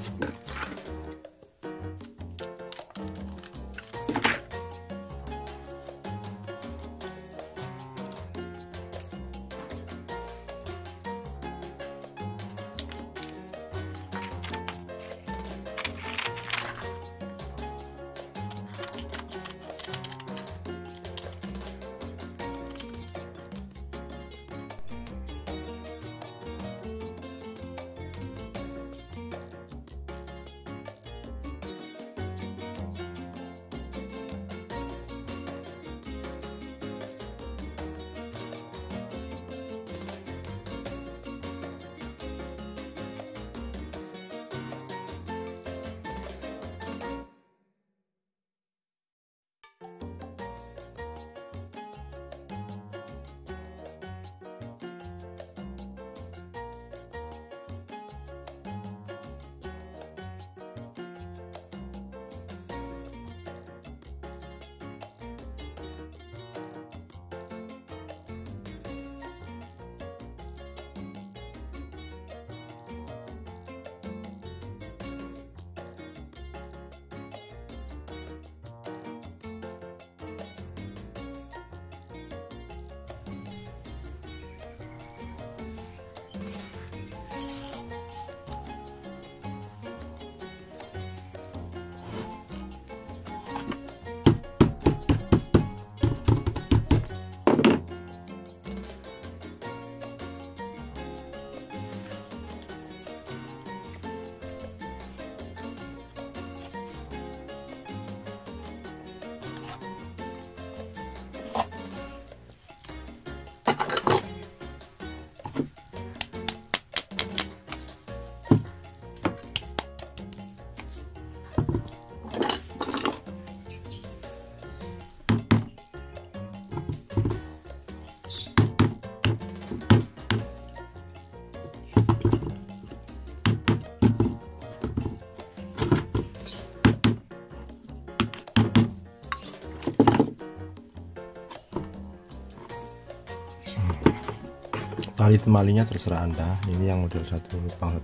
Tali temalinya terserah Anda. Ini yang model satu lubang,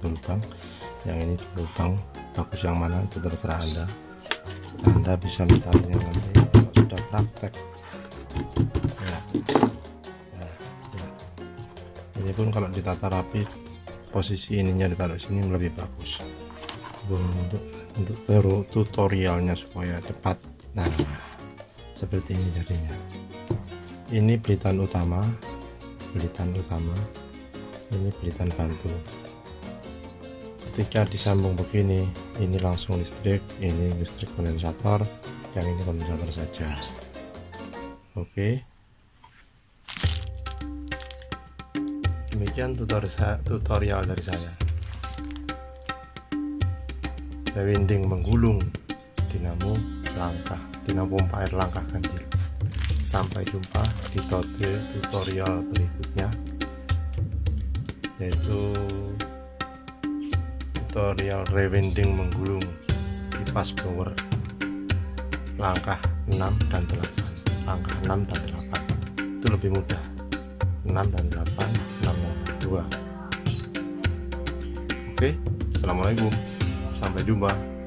yang ini lubang, bagus yang mana itu terserah Anda. Anda bisa mentalinya nanti kalau sudah praktek ya. Ini pun kalau ditata rapi, posisi ininya ditaruh sini lebih bagus untuk tutorialnya supaya cepat. Nah, seperti ini jadinya. Ini belitan utama, ini belitan bantu. Ketika disambung begini, ini langsung listrik, ini listrik kondensator, yang ini kondensator saja. Oke, demikian tutorial dari saya. Rewinding menggulung dinamo pompa air langkah ganjil. Sampai jumpa di tutorial berikutnya, yaitu tutorial rewinding menggulung kipas blower langkah 6 dan 8. Langkah 6 dan 8 itu lebih mudah. 6 dan 8, 6 dan 2. Oke, assalamualaikum, sampai jumpa.